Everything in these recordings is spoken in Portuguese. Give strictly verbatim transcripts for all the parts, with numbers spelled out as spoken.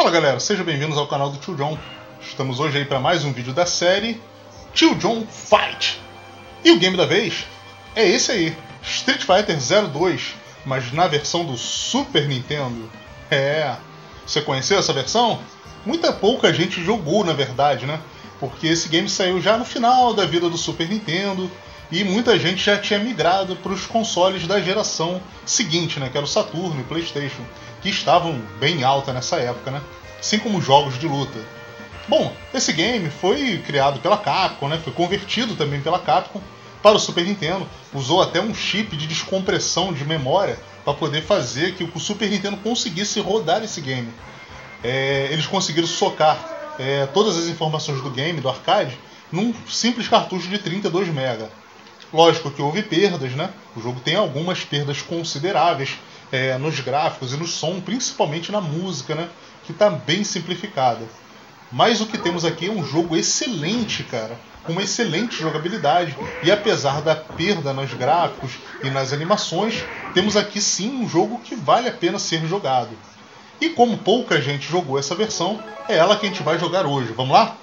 Fala galera, sejam bem-vindos ao canal do Tio John. Estamos hoje aí para mais um vídeo da série Tio John Fight. E o game da vez é esse aí, Street Fighter zero dois, mas na versão do Super Nintendo. É, você conheceu essa versão? Muita pouca gente jogou na verdade, né? Porque esse game saiu já no final da vida do Super Nintendo e muita gente já tinha migrado para os consoles da geração seguinte, né? Que era o Saturno e o PlayStation, que estavam bem alta nessa época, né? Assim como jogos de luta. Bom, esse game foi criado pela Capcom, né? Foi convertido também pela Capcom para o Super Nintendo. Usou até um chip de descompressão de memória para poder fazer que o Super Nintendo conseguisse rodar esse game. É, eles conseguiram socar é, todas as informações do game, do arcade, num simples cartucho de trinta e dois megabytes. Lógico que houve perdas, né? O jogo tem algumas perdas consideráveis é, nos gráficos e no som, principalmente na música, né? Que está bem simplificada. Mas o que temos aqui é um jogo excelente, cara, com uma excelente jogabilidade. E apesar da perda nos gráficos e nas animações, temos aqui sim um jogo que vale a pena ser jogado. E como pouca gente jogou essa versão, é ela que a gente vai jogar hoje. Vamos lá?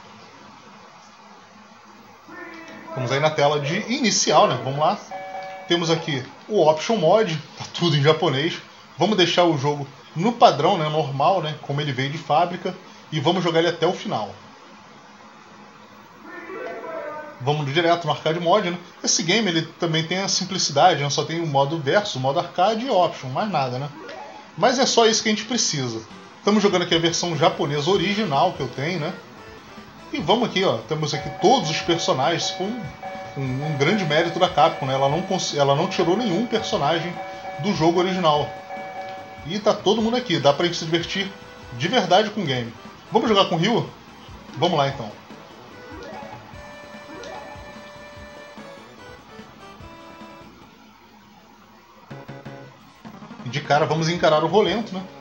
Vamos aí na tela de inicial, né? Vamos lá. Temos aqui o Option Mode, tá tudo em japonês. Vamos deixar o jogo no padrão, né? Normal, né? Como ele veio de fábrica. E vamos jogar ele até o final. Vamos direto no Arcade Mode, né? Esse game ele também tem a simplicidade, né? Só tem o modo verso, o modo arcade e option, mais nada, né? Mas é só isso que a gente precisa. Estamos jogando aqui a versão japonesa original que eu tenho, né? E vamos aqui, ó. Temos aqui todos os personagens com um, um grande mérito da Capcom, né? Ela não, ela não tirou nenhum personagem do jogo original. E tá todo mundo aqui. Dá pra gente se divertir de verdade com o game. Vamos jogar com o Ryu? Vamos lá então. E de cara vamos encarar o Rolento, né?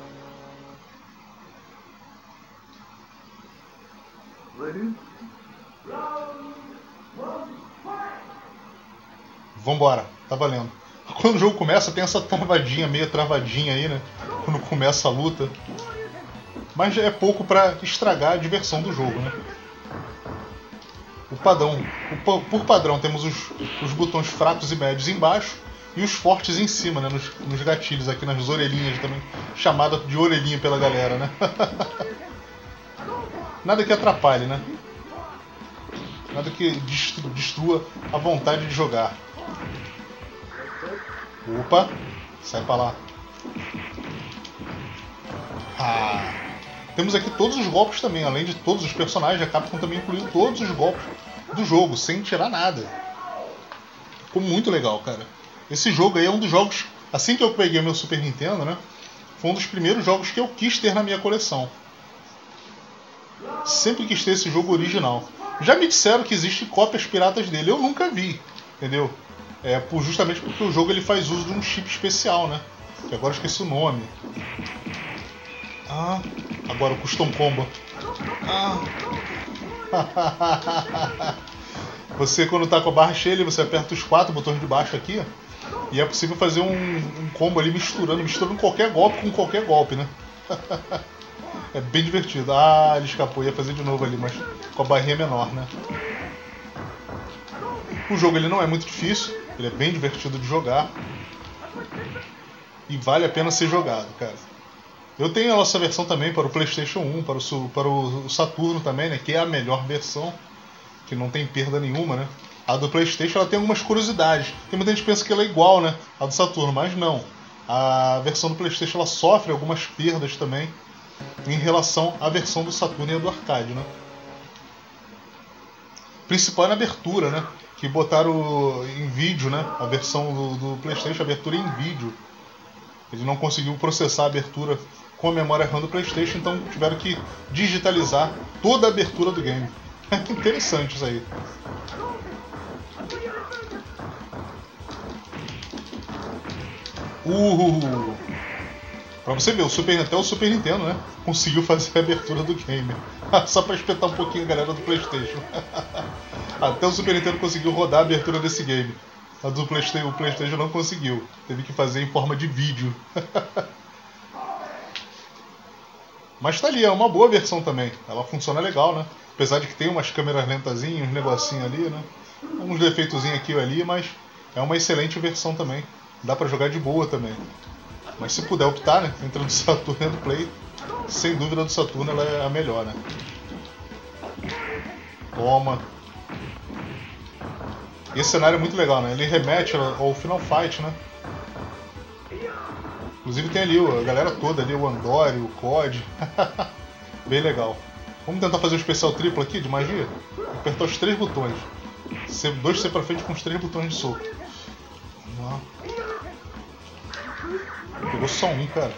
Vambora, tá valendo. Quando o jogo começa tem essa travadinha, meio travadinha aí, né? Quando começa a luta. Mas é pouco pra estragar a diversão do jogo, né? O padrão, o, por padrão temos os, os botões fracos e médios embaixo e os fortes em cima, né? Nos, nos gatilhos aqui, nas orelhinhas também. Chamada de orelhinha pela galera, né? Nada que atrapalhe, né? Nada que destrua a vontade de jogar. Opa! Sai pra lá. Ah! Temos aqui todos os golpes também, além de todos os personagens. A Capcom também incluiu todos os golpes do jogo, sem tirar nada. Ficou muito legal, cara. Esse jogo aí é um dos jogos... Assim que eu peguei meu Super Nintendo, né? Foi um dos primeiros jogos que eu quis ter na minha coleção. Sempre quis ter esse jogo original. Já me disseram que existem cópias piratas dele. Eu nunca vi, entendeu? É por, justamente porque o jogo ele faz uso de um chip especial, né? Que agora eu esqueci o nome. Ah, agora o Custom Combo. Ah. Você quando tá com a barra cheia, você aperta os quatro botões de baixo aqui. E é possível fazer um, um combo ali misturando, misturando qualquer golpe com qualquer golpe, né? É bem divertido. Ah, ele escapou, ia fazer de novo ali, mas com a barrinha menor, né? O jogo ele não é muito difícil, ele é bem divertido de jogar. E vale a pena ser jogado, cara. Eu tenho a nossa versão também para o PlayStation um, para o, para o Saturno também, né? Que é a melhor versão, que não tem perda nenhuma, né? A do PlayStation ela tem algumas curiosidades. Tem muita gente que pensa que ela é igual, né? A do Saturno, mas não. A versão do PlayStation ela sofre algumas perdas também em relação à versão do Saturno e a do arcade, né? Principal é na abertura, né? Que botaram em vídeo, né? A versão do, do PlayStation, a abertura em vídeo. Ele não conseguiu processar a abertura com a memória RAM do PlayStation, então tiveram que digitalizar toda a abertura do game. Que interessante isso aí. Uh! Pra você ver, o Super, até o Super Nintendo, né? Conseguiu fazer a abertura do game. Só pra espetar um pouquinho a galera do PlayStation. Até o Super Nintendo conseguiu rodar a abertura desse game. A do PlayStation, o PlayStation não conseguiu. Teve que fazer em forma de vídeo. Mas tá ali, é uma boa versão também. Ela funciona legal, né? Apesar de que tem umas câmeras lentazinhas, uns negocinhos ali, né? Uns defeitozinhos aqui e ali, mas é uma excelente versão também. Dá pra jogar de boa também. Mas se puder optar, né? Entre a do Saturno e a do Play, sem dúvida a do Saturno ela é a melhor, né? Toma. E esse cenário é muito legal, né? Ele remete ao Final Fight, né? Inclusive tem ali a galera toda ali, o Andori, o C O D. Bem legal. Vamos tentar fazer um especial triplo aqui de magia? Apertar os três botões. C dois C pra frente com os três botões de soco. Vamos lá. Pegou só um, cara.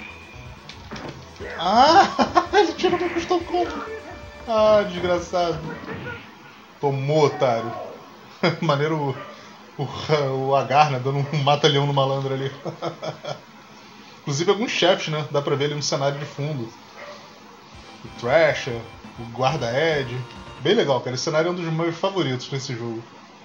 Ah! Ele tirou meu custom combo. Ah, desgraçado. Tomou, otário. Maneiro o, o, o Agar, né? Dando um mata-leão no malandro ali. Inclusive alguns chefes, né? Dá pra ver ali no cenário de fundo. O Thrasher, o Guarda-Ed. Bem legal, cara. Esse cenário é um dos meus favoritos nesse jogo.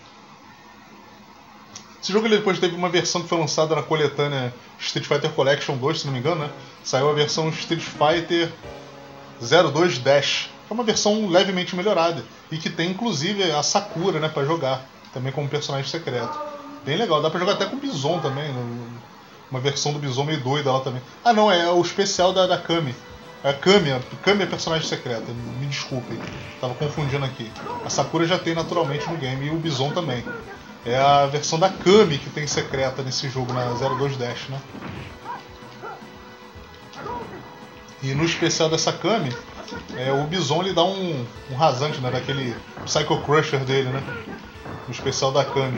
Esse jogo ele depois teve uma versão que foi lançada na coletânea Street Fighter Collection dois, se não me engano, né? Saiu a versão Street Fighter zero dois Dash. Que é uma versão levemente melhorada. E que tem inclusive a Sakura, né? Pra jogar. Também como personagem secreto. Bem legal. Dá pra jogar até com o Bison também. Uma versão do Bison meio doida lá também. Ah não, é o especial da, da Kami. A Kami, a Kami é personagem secreta. Me desculpem. Tava confundindo aqui. A Sakura já tem naturalmente no game. E o Bison também. É a versão da Kami que tem secreta nesse jogo, na zero dois Dash, né? E no especial dessa Kami, é, o Bison ele dá um, um rasante, né? Daquele Psycho Crusher dele, né? No especial da Kami.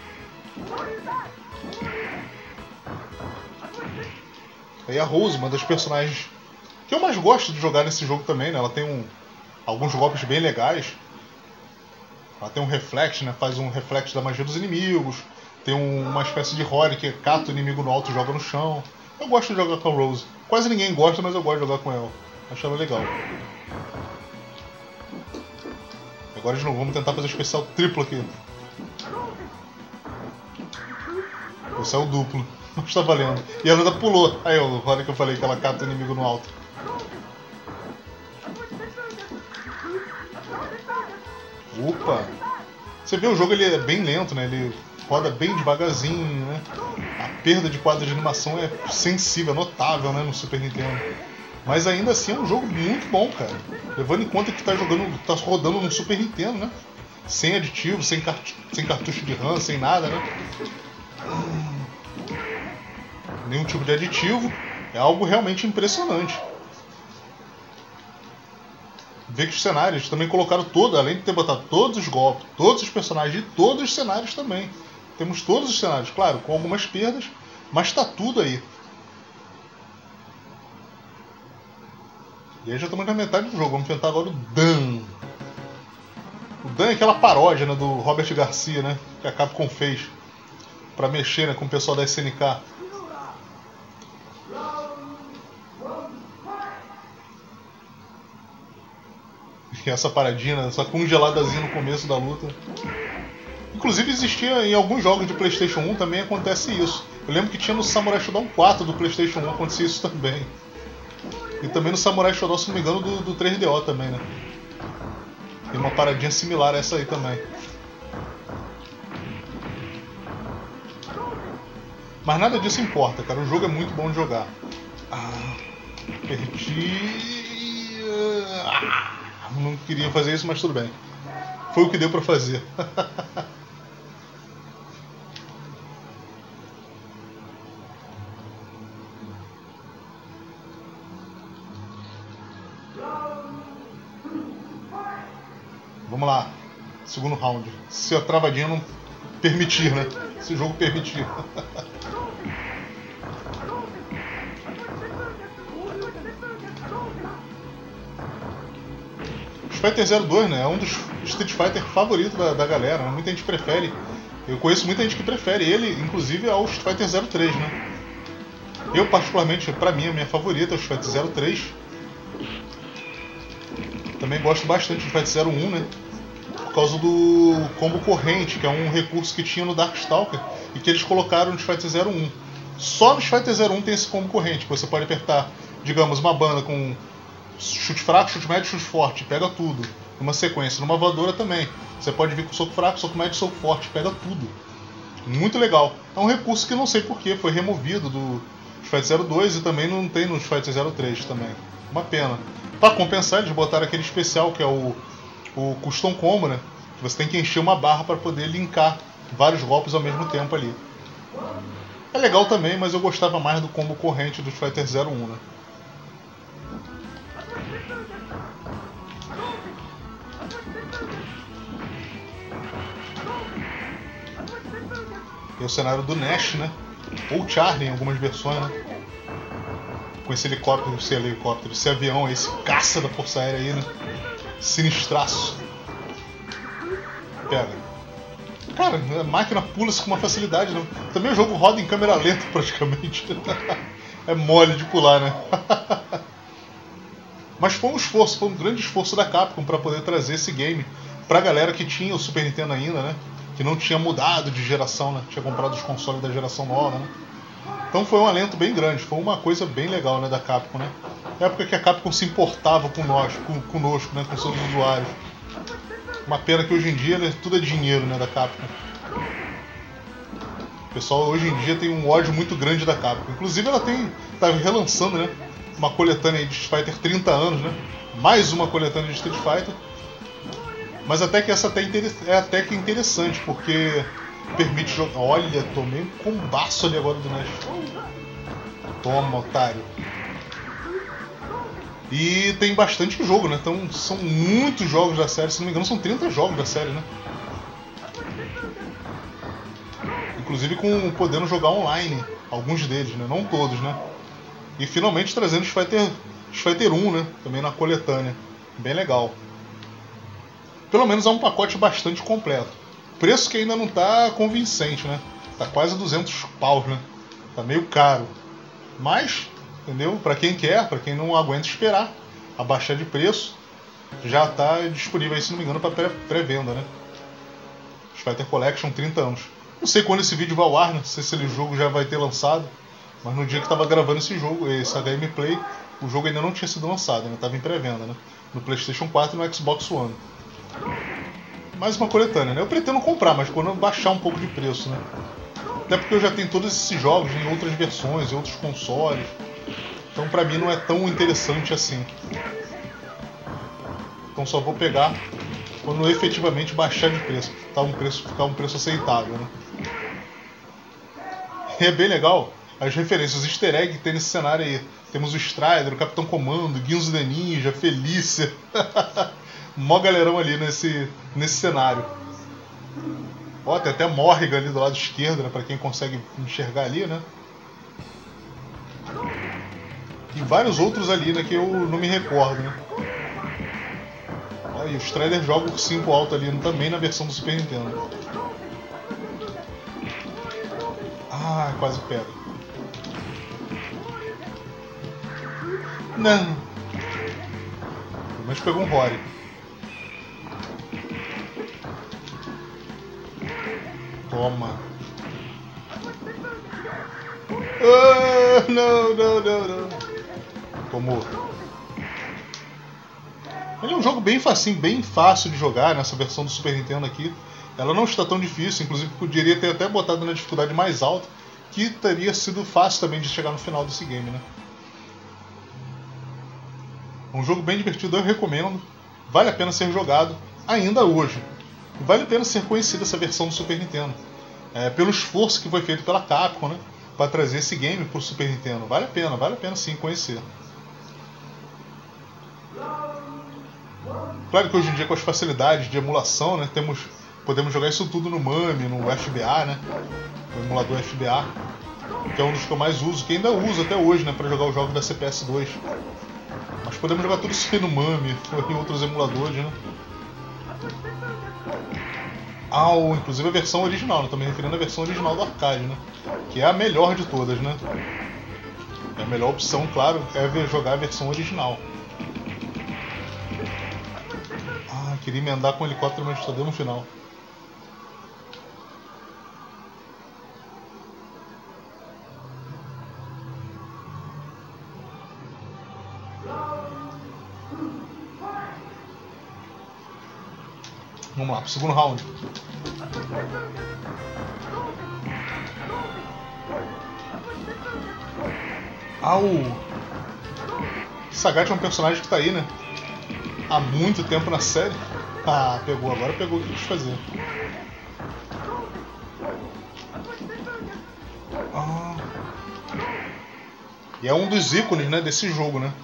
Aí a Rose, uma das personagens que eu mais gosto de jogar nesse jogo também, né? Ela tem um, alguns golpes bem legais. Ela tem um reflect, né? Faz um reflect da magia dos inimigos. Tem um, uma espécie de Rory que cata o inimigo no alto e joga no chão. Eu gosto de jogar com a Rose. Quase ninguém gosta, mas eu gosto de jogar com ela. Acho ela legal. Agora de novo, vamos tentar fazer o especial triplo aqui. Esse é o duplo. Mas tá valendo. E ela ainda pulou. Aí, o Rory que eu falei que ela cata o inimigo no alto. Opa! Você vê o jogo, ele é bem lento, né? Ele roda bem devagarzinho, né? A perda de quadro de animação é sensível, é notável, né? No Super Nintendo. Mas ainda assim é um jogo muito bom, cara. Levando em conta que tá jogando, tá rodando no Super Nintendo, né? Sem aditivo, sem, cart... sem cartucho de RAM, sem nada, né? Nenhum tipo de aditivo. É algo realmente impressionante. Ver que os cenários também colocaram todo, além de ter botado todos os golpes, todos os personagens e todos os cenários também. Temos todos os cenários, claro, com algumas perdas, mas está tudo aí. E aí já estamos na metade do jogo, vamos enfrentar agora o Dan. O Dan é aquela paródia, né, do Robert Garcia, né, que a Capcom fez para mexer, né, com o pessoal da S N K. E essa paradinha, né, essa congeladazinha no começo da luta. Inclusive existia em alguns jogos de PlayStation um também acontece isso. Eu lembro que tinha no Samurai Shodown quatro do PlayStation um acontecia isso também. E também no Samurai Shodown, se não me engano, do, do três D O também, né? Tem uma paradinha similar a essa aí também. Mas nada disso importa, cara. O jogo é muito bom de jogar. Ah, perdi... Ah, não queria fazer isso, mas tudo bem. Foi o que deu pra fazer. Vamos lá. Segundo round. Se a travadinha não permitir, né? Se o jogo permitir. Street Fighter zero dois, né? É um dos Street Fighter favoritos da, da galera, né? Muita gente prefere. Eu conheço muita gente que prefere ele, inclusive ao Street Fighter zero três, né? Eu, particularmente, pra mim, a minha favorita é o Street Fighter zero três. Também gosto bastante do Street Fighter zero um, né? Por causa do combo corrente, que é um recurso que tinha no Darkstalker e que eles colocaram no Street Fighter zero um. Só no Street Fighter zero um tem esse combo corrente, que você pode apertar, digamos, uma banda com chute fraco, chute médio, chute forte, pega tudo. Numa sequência. Numa voadora também. Você pode vir com soco fraco, soco médio, soco forte, pega tudo. Muito legal. É um recurso que não sei porquê, foi removido do Street Fighter zero dois e também não tem no Street Fighter zero três também. Uma pena. Para compensar, eles botaram aquele especial que é o, o Custom Combo, né? Que você tem que encher uma barra para poder linkar vários golpes ao mesmo tempo ali. É legal também, mas eu gostava mais do combo corrente do Street Fighter zero um, né? E o cenário do Nash, né? Ou Charlie em algumas versões, né? Com esse helicóptero, esse helicóptero, esse avião, esse caça da Força Aérea aí, né? Sinistraço. Pega. Cara, a máquina pula-se com uma facilidade, né? Também o jogo roda em câmera lenta praticamente. É mole de pular, né? Mas foi um esforço, foi um grande esforço da Capcom para poder trazer esse game pra galera que tinha o Super Nintendo ainda, né? Que não tinha mudado de geração, né? Tinha comprado os consoles da geração nova, né? Então foi um alento bem grande, foi uma coisa bem legal, né, da Capcom, né? Na época que a Capcom se importava com nós, com, conosco, né, com seus usuários. Uma pena que hoje em dia, né, tudo é dinheiro, né, da Capcom. O pessoal hoje em dia tem um ódio muito grande da Capcom. Inclusive ela tem, tá relançando, né, uma coletânea de Street Fighter trinta anos, né? Mais uma coletânea de Street Fighter. Mas até que essa até é até que interessante, porque permite jogar. Olha, tomei um combaço ali agora do Nash. Toma, otário. E tem bastante jogo, né? Então são muitos jogos da série, se não me engano, são trinta jogos da série, né? Inclusive com podendo jogar online, alguns deles, né? Não todos, né? E finalmente trazendo Street Fighter, Street Fighter um, né? Também na coletânea. Bem legal. Pelo menos é um pacote bastante completo. Preço que ainda não tá convincente, né? Tá quase duzentos paus, né? Tá meio caro. Mas, entendeu? Pra quem quer, pra quem não aguenta esperar abaixar de preço, já tá disponível aí, se não me engano, pra pré-venda, né? Street Fighter Collection, trinta anos. Não sei quando esse vídeo vai ao ar, né? Não sei se esse jogo já vai ter lançado. Mas no dia que tava gravando esse jogo, essa gameplay, o jogo ainda não tinha sido lançado, né? Tava em pré-venda, né? No PlayStation quatro e no Xbox One. Mais uma coletânea, né? Eu pretendo comprar, mas quando eu baixar um pouco de preço, né? Até porque eu já tenho todos esses jogos em outras versões, em outros consoles. Então pra mim não é tão interessante assim. Então só vou pegar quando efetivamente baixar de preço. Tá um preço ficar um preço aceitável, né? E é bem legal as referências, os easter eggs que tem nesse cenário aí. Temos o Strider, o Capitão Comando, Guinzo the Ninja, Felícia. Mó galerão ali nesse, nesse cenário. Ó, tem até Morrigan ali do lado esquerdo, né? Pra quem consegue enxergar ali, né? E vários outros ali, né? Que eu não me recordo, né? Ó, e o Strider joga o cinco alto ali também na versão do Super Nintendo. Ah, quase pega. Não. Pelo menos pegou um Rory. Toma. Oh, não, não, não, não. Tomou. Ele é um jogo bem facinho, bem fácil de jogar nessa versão do Super Nintendo aqui. Ela não está tão difícil, inclusive poderia ter até botado na dificuldade mais alta, que teria sido fácil também de chegar no final desse game, né? Um jogo bem divertido, eu recomendo. Vale a pena ser jogado ainda hoje. Vale a pena ser conhecida essa versão do Super Nintendo. É, pelo esforço que foi feito pela Capcom, né? Para trazer esse game para o Super Nintendo. Vale a pena, vale a pena sim conhecer. Claro que hoje em dia com as facilidades de emulação, né? Temos, podemos jogar isso tudo no MAME, no F B A, né? O emulador F B A. Que é um dos que eu mais uso, que ainda uso até hoje, né? Para jogar os jogos da C P S dois. Mas podemos jogar tudo isso aí no MAME, ou em outros emuladores, né? Ah, ou, inclusive a versão original, né? Também referindo à versão original do arcade, né? Que é a melhor de todas, né? É a melhor opção, claro, é jogar a versão original. Ah, queria emendar com o helicóptero, mas só deu no final. Vamos lá, pro segundo round. Ah, o Sagat é um personagem que tá aí, né? Há muito tempo na série. Ah, pegou, agora pegou o que quis fazer. Ah. E é um dos ícones, né, desse jogo, né?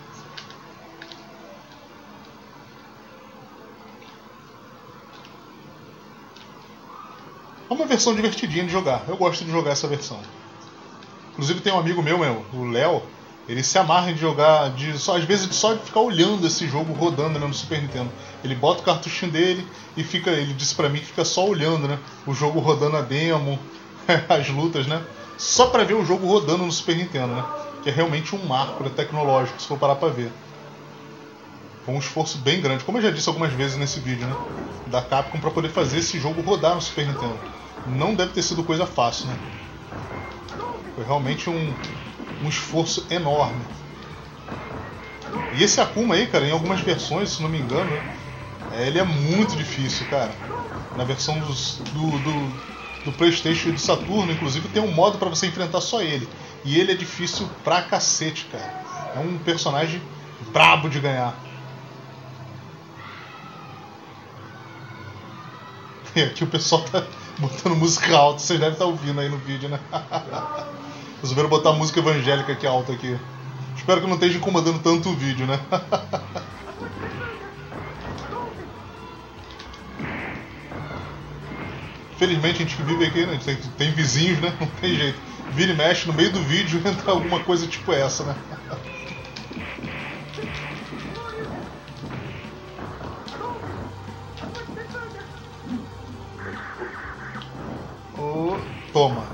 É uma versão divertidinha de jogar. Eu gosto de jogar essa versão. Inclusive tem um amigo meu, meu o Léo, ele se amarra de jogar, de só, às vezes só de ficar olhando esse jogo rodando, né, no Super Nintendo. Ele bota o cartuchinho dele e fica, ele disse pra mim que fica só olhando, né, o jogo rodando a demo, as lutas, né, só pra ver o jogo rodando no Super Nintendo, né, que é realmente um marco, né, tecnológico, se for parar pra ver. Foi um esforço bem grande, como eu já disse algumas vezes nesse vídeo, né, da Capcom pra poder fazer esse jogo rodar no Super Nintendo. Não deve ter sido coisa fácil, né. Foi realmente um, um esforço enorme. E esse Akuma aí, cara, em algumas versões, se não me engano, né, ele é muito difícil, cara. Na versão dos, do, do, do PlayStation e do Saturno, inclusive, tem um modo pra você enfrentar só ele. E ele é difícil pra cacete, cara. É um personagem brabo de ganhar. E aqui o pessoal tá botando música alta, vocês devem estar ouvindo aí no vídeo, né? Resolveram botar música evangélica aqui alta aqui. Espero que não esteja incomodando tanto o vídeo, né? Felizmente a gente que vive aqui, né? Tem, tem vizinhos, né? Não tem jeito. Vira e mexe no meio do vídeo entra alguma coisa tipo essa, né? Oh, toma.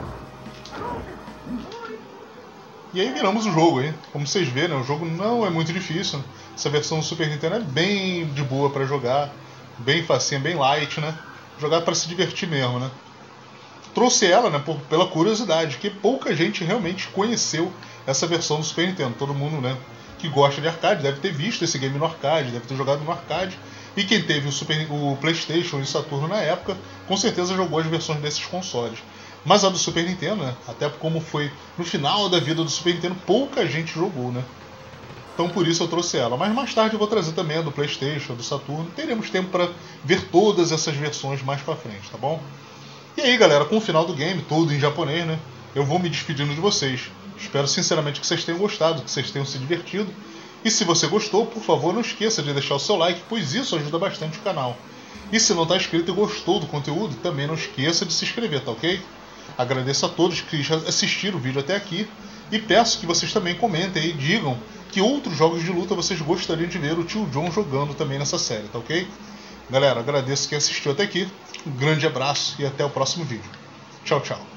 E aí viramos o jogo aí. Como vocês vêem, né, o jogo não é muito difícil. Né? Essa versão do Super Nintendo é bem de boa pra jogar. Bem facinha, bem light, né? Jogar pra se divertir mesmo, né? Trouxe ela, né, por, pela curiosidade, que pouca gente realmente conheceu essa versão do Super Nintendo. Todo mundo, né, que gosta de arcade deve ter visto esse game no arcade, deve ter jogado no arcade. E quem teve o, Super, o PlayStation e o Saturno na época, com certeza jogou as versões desses consoles. Mas a do Super Nintendo, né, até como foi no final da vida do Super Nintendo, pouca gente jogou, né? Então por isso eu trouxe ela. Mas mais tarde eu vou trazer também a do PlayStation, a do Saturno. Teremos tempo para ver todas essas versões mais pra frente, tá bom? E aí, galera, com o final do game, todo em japonês, né? Eu vou me despedindo de vocês. Espero sinceramente que vocês tenham gostado, que vocês tenham se divertido. E se você gostou, por favor, não esqueça de deixar o seu like, pois isso ajuda bastante o canal. E se não está inscrito e gostou do conteúdo, também não esqueça de se inscrever, tá ok? Agradeço a todos que já assistiram o vídeo até aqui e peço que vocês também comentem e digam que outros jogos de luta vocês gostariam de ver o Tio John jogando também nessa série, tá ok? Galera, agradeço quem assistiu até aqui, um grande abraço e até o próximo vídeo. Tchau, tchau.